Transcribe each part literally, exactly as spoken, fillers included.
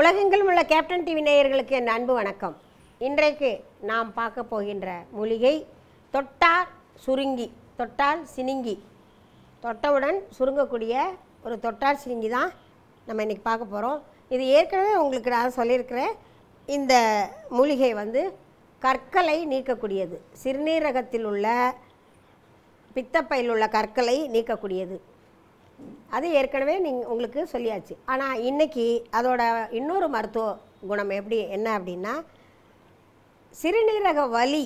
உலகெங்கிலும் உள்ள captain TV நேயர்களுக்கு என் அன்பு வணக்கம். இன்றைக்கு நாம் பார்க்க போகின்ற மூலிகை தொட்டால் சுருங்கி, தொட்டால் சினுங்கி, தொட்டவுடன் சுருங்கக்கூடிய ஒரு தொட்டால் சினுங்கி தான் நம்ம இன்றைக்கி பார்க்க போகிறோம். இது ஏற்கனவே உங்களுக்கு நான் சொல்லியிருக்கிறேன். இந்த மூலிகை வந்து கற்களை நீக்கக்கூடியது, சிறுநீரகத்தில் உள்ள பித்தப்பையில் உள்ள கற்களை நீக்கக்கூடியது. அது ஏற்கனவே நீங்கள் உங்களுக்கு சொல்லியாச்சு. ஆனால் இன்றைக்கி அதோட இன்னொரு மருத்துவ குணம் எப்படி என்ன அப்படின்னா, சிறுநீரக வலி,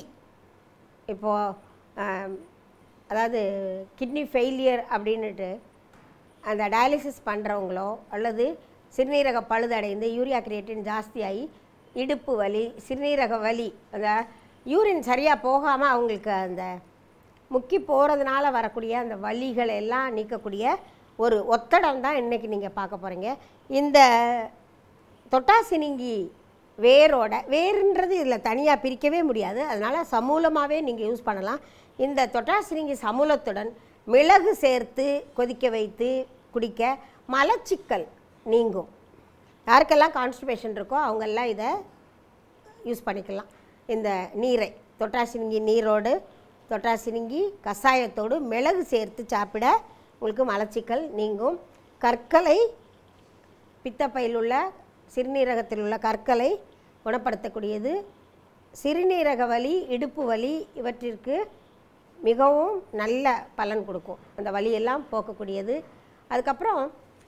இப்போது அதாவது கிட்னி ஃபெயிலியர் அப்படின்ட்டு அந்த டயாலிசிஸ் பண்ணுறவங்களோ அல்லது சிறுநீரக பழுதடைந்து யூரியா கிரியேட்டின் ஜாஸ்தியாகி இடுப்பு வலி, சிறுநீரக வலி, அந்த யூரின் சரியாக போகாமல் அவங்களுக்கு அந்த முக்கி போகிறதுனால வரக்கூடிய அந்த வலிகள் எல்லாம் நீக்கக்கூடிய ஒரு ஒத்தடம் தான் இன்றைக்கி நீங்கள் பார்க்க போகிறீங்க. இந்த தொட்டாசினிங்கி வேரோட, வேறுன்றது இதில் தனியாக பிரிக்கவே முடியாது, அதனால் சமூலமாகவே நீங்கள் யூஸ் பண்ணலாம். இந்த தொட்டாசினிங்கி சமூலத்துடன் மிளகு சேர்த்து கொதிக்க வைத்து குடிக்க மலச்சிக்கல் நீங்கும். யாருக்கெல்லாம் கான்ஸ்டிபேஷன் இருக்கோ அவங்கெல்லாம் இதை யூஸ் பண்ணிக்கலாம். இந்த நீரை தொட்டாசினிங்கி நீரோடு தொட்டாசினிங்கி கஷாயத்தோடு மிளகு சேர்த்து சாப்பிட உங்களுக்கு மலச்சிக்கல் நீங்கும். கற்களை, பித்தப்பையில் உள்ள சிறுநீரகத்தில் உள்ள கற்களை குணப்படுத்தக்கூடியது. சிறுநீரக வலி, இடுப்பு வலி இவற்றிற்கு மிகவும் நல்ல பலன் கொடுக்கும், அந்த வலியெல்லாம் போக்கக்கூடியது. அதுக்கப்புறம்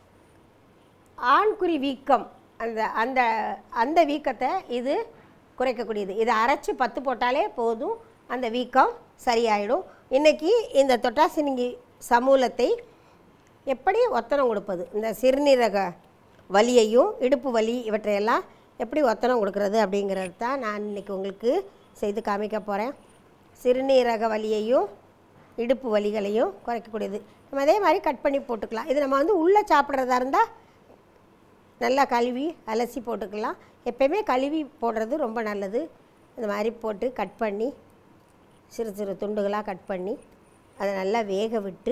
ஆண்குறி வீக்கம், அந்த அந்த அந்த வீக்கத்தை இது குறைக்கக்கூடியது. இதை அரைச்சி பத்து போட்டாலே போதும், அந்த வீக்கம் சரியாயிடும். இன்றைக்கி இந்த தொட்டாசினிங்கி சமூலத்தை எப்படி ஒத்தனம் கொடுப்பது, இந்த சிறுநீரக வலியையும் இடுப்பு வலி இவற்றையெல்லாம் எப்படி ஒத்தனம் கொடுக்கறது அப்படிங்கிறது தான் நான் இன்றைக்கி உங்களுக்கு செய்து காமிக்க போகிறேன். சிறுநீரக வலியையும் இடுப்பு வலிகளையும் குறைக்கக்கூடியது. நம்ம அதே மாதிரி கட் பண்ணி போட்டுக்கலாம். இது நம்ம வந்து உள்ளே சாப்பிட்றதா இருந்தால் நல்லா கழுவி அலசி போட்டுக்கலாம். எப்போயுமே கழுவி போடுறது ரொம்ப நல்லது. இந்த மாதிரி போட்டு கட் பண்ணி சிறு சிறு துண்டுகளாக கட் பண்ணி அதை நல்லா வேக விட்டு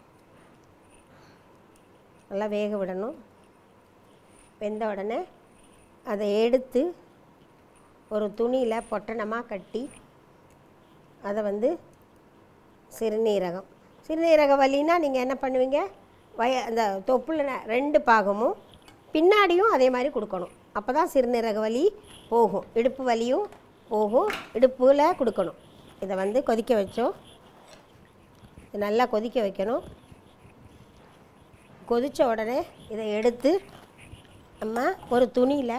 நல்லா வேக விடணும். வெந்த உடனே அதை எடுத்து ஒரு துணியில் பொட்டணமாக கட்டி அதை வந்து சிறுநீரகம் சிறுநீரக வலின்னா நீங்கள் என்ன பண்ணுவீங்க, வய அந்த தொப்புல ரெண்டு பாகமும் பின்னாடியும் அதே மாதிரி கொடுக்கணும். அப்போ தான் சிறுநீரக வலி போகும், இடுப்பு வலியும் போகும். இடுப்பில் கொடுக்கணும். இதை வந்து கொதிக்க வச்சோம், நல்லா கொதிக்க வைக்கணும். கொதித்த உடனே இதை எடுத்து நம்ம ஒரு துணியில்,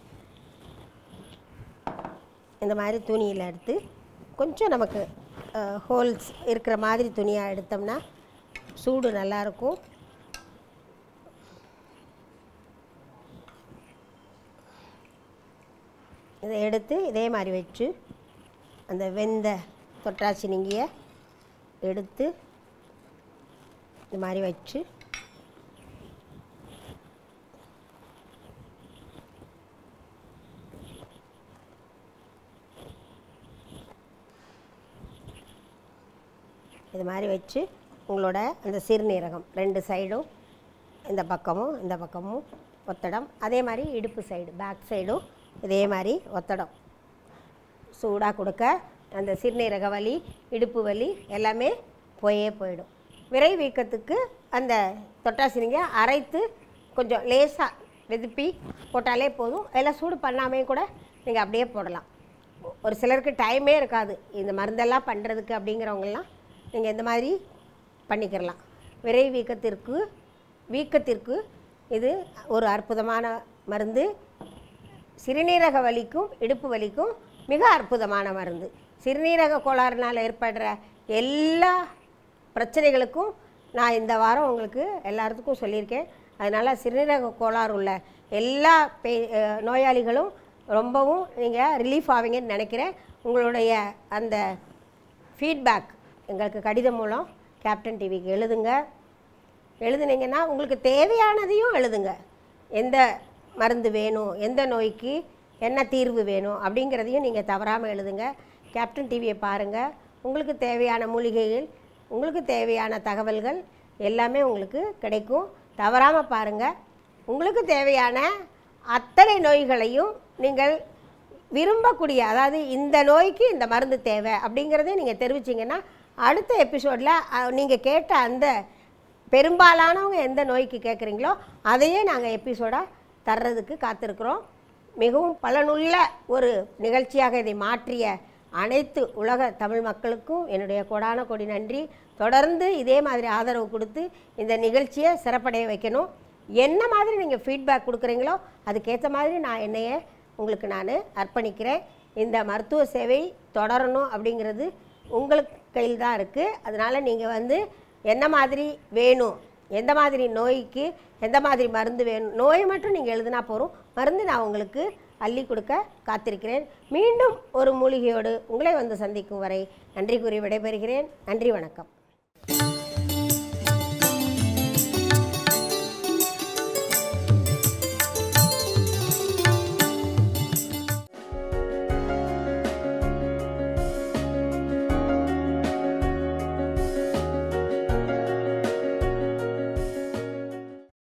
இந்த மாதிரி துணியில் எடுத்து கொஞ்சம் நமக்கு ஹோல்ஸ் இருக்கிற மாதிரி துணியாக எடுத்தோம்னா சூடு நல்லாயிருக்கும். இதை எடுத்து இதே மாதிரி வச்சு அந்த வெந்த தொட்டாசினிங்கியை எடுத்து இந்த மாதிரி வச்சு இது மாதிரி வச்சு உங்களோட அந்த சிறுநீரகம் ரெண்டு சைடும், இந்த பக்கமும் இந்த பக்கமும் ஒத்தடம், அதே மாதிரி இடுப்பு சைடு பேக் சைடும் இதே மாதிரி ஒத்தடம் சூடாக கொடுக்க அந்த சிறுநீரக வலி, இடுப்பு வலி எல்லாமே போயே போயிடும். விரை வீக்கத்துக்கு அந்த தொட்டாசினிங்க அரைத்து கொஞ்சம் லேசாக வெதுப்பி போட்டாலே போதும். எல்லாம் சூடு பண்ணாமே கூட நீங்கள் அப்படியே போடலாம். ஒரு சிலருக்கு டைமே இருக்காது இந்த மருந்தெல்லாம் பண்ணுறதுக்கு, அப்படிங்கிறவங்கெல்லாம் நீங்கள் இந்த மாதிரி பண்ணிக்கிறலாம். விரை வீக்கத்திற்கு வீக்கத்திற்கு இது ஒரு அற்புதமான மருந்து. சிறுநீரக வலிக்கும் இடுப்பு வலிக்கும் மிக அற்புதமான மருந்து. சிறுநீரக கோளாறுனால் ஏற்படுற எல்லா பிரச்சனைகளுக்கும் நான் இந்த வாரம் உங்களுக்கு எல்லாத்துக்கும் சொல்லியிருக்கேன். அதனால் சிறுநீரக கோளாறு உள்ள எல்லா பே நோயாளிகளும் ரொம்பவும் நீங்கள் ரிலீஃப் ஆவீங்கன்னு நினைக்கிறேன். உங்களுடைய அந்த ஃபீட்பேக் எங்களுக்கு கடிதம் மூலம் கேப்டன் டிவிக்கு எழுதுங்க. எழுதுனீங்கன்னா உங்களுக்கு தேவையானதையும் எழுதுங்க. எந்த மருந்து வேணும், எந்த நோய்க்கு என்ன தீர்வு வேணும் அப்படிங்கிறதையும் நீங்கள் தவறாமல் எழுதுங்க. கேப்டன் டிவியை பாருங்கள். உங்களுக்கு தேவையான மூலிகைகள், உங்களுக்கு தேவையான தகவல்கள் எல்லாமே உங்களுக்கு கிடைக்கும். தவறாமல் பாருங்கள். உங்களுக்கு தேவையான அத்தனை நோய்களையும் நீங்கள் விரும்பக்கூடிய, அதாவது இந்த நோய்க்கு இந்த மருந்து தேவை அப்படிங்கிறத நீங்கள் தெரிவிச்சிங்கன்னா அடுத்த எபிசோடில் நீங்கள் கேட்ட அந்த பெரும்பாலானவங்க எந்த நோய்க்கு கேட்குறீங்களோ அதையே நாங்கள் எபிசோடாக தர்றதுக்கு காத்திருக்கிறோம். மிகவும் பலனுள்ள ஒரு நிகழ்ச்சியாக இதை மாற்றிய அனைத்து உலக தமிழ் மக்களுக்கும் என்னுடைய கோடான கோடி நன்றி. தொடர்ந்து இதே மாதிரி ஆதரவு கொடுத்து இந்த நிகழ்ச்சியை சிறப்படைய வைக்கணும். என்ன மாதிரி நீங்கள் ஃபீட்பேக் கொடுக்குறீங்களோ அதுக்கேற்ற மாதிரி நான் என்னையே உங்களுக்கு நான் அர்ப்பணிக்கிறேன். இந்த மருத்துவ சேவை தொடரணும் அப்படிங்கிறது உங்களுக்கு கையில் தான் இருக்குது. அதனால் நீங்கள் வந்து என்ன மாதிரி வேணும், எந்த மாதிரி நோய்க்கு எந்த மாதிரி மருந்து வேணும், நோய் மட்டும் நீங்கள் எழுதினா போகிறோம், மருந்து நான் உங்களுக்கு அள்ளி கொடுக்க காத்திருக்கிறேன். மீண்டும் ஒரு மூலிகையோடு உங்களை வந்து சந்திக்கும் வரை நன்றி கூறி விடைபெறுகிறேன். நன்றி, வணக்கம்.